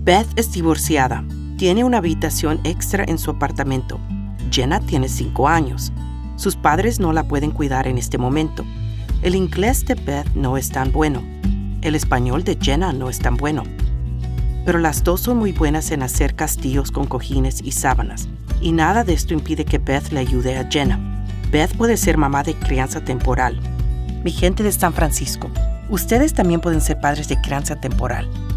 Beth es divorciada. Tiene una habitación extra en su apartamento. Jenna tiene 5 años. Sus padres no la pueden cuidar en este momento. El inglés de Beth no es tan bueno. El español de Jenna no es tan bueno. Pero las dos son muy buenas en hacer castillos con cojines y sábanas. Y nada de esto impide que Beth le ayude a Jenna. Beth puede ser mamá de crianza temporal. Mi gente de San Francisco, ustedes también pueden ser padres de crianza temporal.